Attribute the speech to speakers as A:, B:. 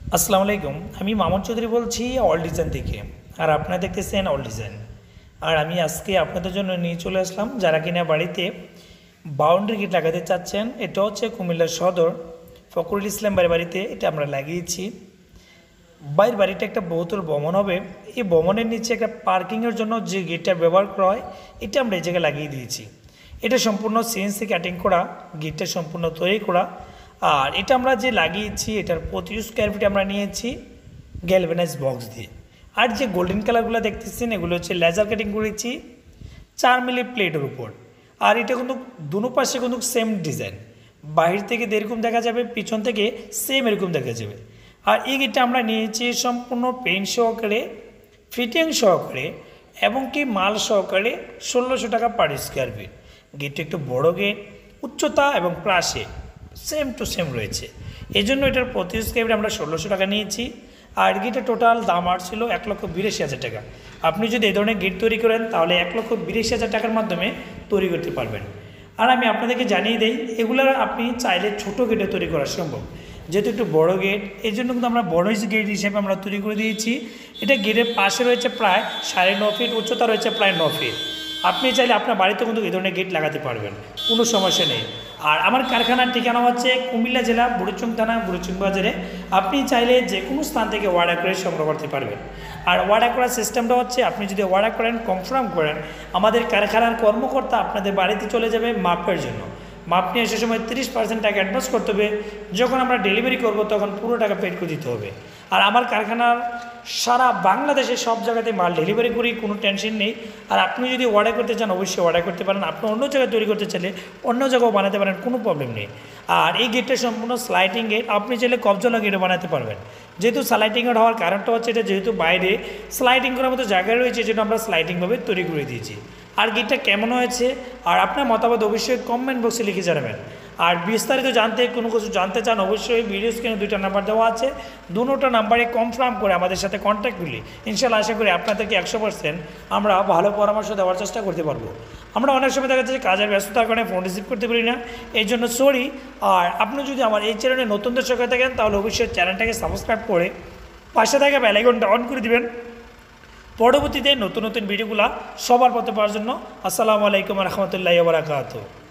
A: আসসালামু আলাইকুম। আমি মামুন চৌধুরী বলছি অল ডিজাইন থেকে। আর আপনারা দেখতেছেন অল ডিজাইন। আর আমি আজকে আপনাদের জন্য নিয়ে চলে আসলাম যারা কিনা বাড়িতে বাউন্ডারি গেট লাগাতে চাচ্ছেন। এটা হচ্ছে কুমিল্লা সদর ফখরুল ইসলাম বাড়িতে এটা আমরা লাগিয়েছি। বাইরের বাড়িটা একটা বহুতল ভবন হবে। এই ভবনের নিচে একটা পার্কিংয়ের জন্য যে গেটটা ব্যবহার করা হয় এটা আমরা এই জায়গায় লাগিয়ে দিয়েছি। এটা সম্পূর্ণ সিএনসি কাটিং করা, গেটটা সম্পূর্ণ তৈরি করা। আর এটা আমরা যে লাগিয়েছি এটার 25 স্কোয়ার ফিট আমরা নিয়েছি গ্যালভানাইজ বক্স দিয়ে। আর যে গোল্ডেন কালারগুলো দেখতেছেন এগুলো হচ্ছে লেজার কাটিং করেছি 4 মিলি প্লেটের উপর। আর এটা কিন্তু দুনো পাশে কিন্তু সেম ডিজাইন, বাহির থেকে যেরকম দেখা যাবে পিছন থেকে সেম এরকম দেখা যাবে। আর এই গেটটা আমরা নিয়েছি সম্পূর্ণ পেইন্ট সহকারে, ফিটিং সহকারে এবং কি মাল সহকারে 1600 টাকা পার স্কোয়ার ফিট। গেটটা একটু বড় গেট, উচ্চতা এবং প্রাসে সেম টু সেম রয়েছে। এই জন্য এটার প্রতি স্কোয়ার ফিট আমরা 1600 টাকা নিয়েছি। আর গেটের টোটাল দাম আসছিল 1,82,000 টাকা। আপনি যদি এই ধরনের গেট তৈরি করেন তাহলে 1,82,000 টাকার মাধ্যমে তৈরি করতে পারবেন। আর আমি আপনাদেরকে জানিয়ে দিই এগুলো আপনি চাইলে ছোট গেটে তৈরি করা সম্ভব, যেহেতু একটু বড় গেট এই জন্য কিন্তু আমরা বড় গেট হিসেবে আমরা তৈরি করে দিয়েছি। এটা গেটের পাশে রয়েছে প্রায় 9.5 ফিট, উচ্চতা রয়েছে প্রায় 9 ফিট। আপনি চাইলে আপনার বাড়িতে কিন্তু এই ধরনের গেট লাগাতে পারবেন, কোনো সমস্যা নেই। আর আমার কারখানার ঠিকানা হচ্ছে কুমিল্লা জেলা বুড়িচং থানা বুড়িচং বাজারে। আপনি চাইলে যে কোনো স্থান থেকে অর্ডার করে সংগ্রহ করতে পারবেন। আর অর্ডার করার সিস্টেমটা হচ্ছে আপনি যদি অর্ডার করেন কনফার্ম করেন, আমাদের কারখানার কর্মকর্তা আপনাদের বাড়িতে চলে যাবে মাপের জন্য। মাপ নিয়ে সে সময় 30% টাকা অ্যাডভান্স করতে হবে। যখন আমরা ডেলিভারি করব তখন পুরো টাকা পেড করে দিতে হবে। আর আমার কারখানার সারা বাংলাদেশে সব জায়গাতে মাল ডেলিভারি করি, কোনো টেনশন নেই। আর আপনি যদি অর্ডার করতে চান অবশ্যই অর্ডার করতে পারেন। আপনি অন্য জায়গায় তৈরি করতে চাইলে অন্য জায়গাও বানাতে পারেন, কোনো প্রবলেম নেই। আর এই গেটটা সম্পূর্ণ স্লাইডিং গেট, আপনি চাইলে কবজলা গেটও বানাতে পারবেন। যেহেতু স্লাইডিং গেট হওয়ার কারণটা হচ্ছে এটা যেহেতু বাইরে স্লাইডিং করার মতো জায়গা রয়েছে, যেটা আমরা স্লাইডিংভাবে তৈরি করে দিয়েছি। আর গেটটা কেমন হয়েছে আর আপনার মতামত অবশ্যই কমেন্ট বক্সে লিখে জানাবেন। আর বিস্তারিত জানতে কোনো কিছু জানতে চান অবশ্যই ভিডিও স্ক্রিনে 2টা নাম্বার দেওয়া আছে, দুটো নাম্বারে কনফার্ম করে আমাদের সাথে কন্ট্যাক্ট করলে ইনশাল্লাহ আশা করি আপনাদেরকে 100% আমরা ভালো পরামর্শ দেওয়ার চেষ্টা করতে পারবো। আমরা অনেক সময় দেখা যাচ্ছে কাজের ব্যস্ততার কারণে ফোন রিসিভ করতে পারি না, এই জন্য সরি। আর আপনি যদি আমার এই চ্যানেলে নতুন দর্শক হয়ে থাকেন তাহলে অবশ্যই চ্যানেলটাকে সাবস্ক্রাইব করে পাশে থাকা বেল আইকনটা অন করে দিবেন পরবর্তীতে নতুন নতুন ভিডিওগুলো সবার পথে পাওয়ার জন্য। আসসালামু আলাইকুম রহমতুল্লাহি ওয়া বারাকাতুহু।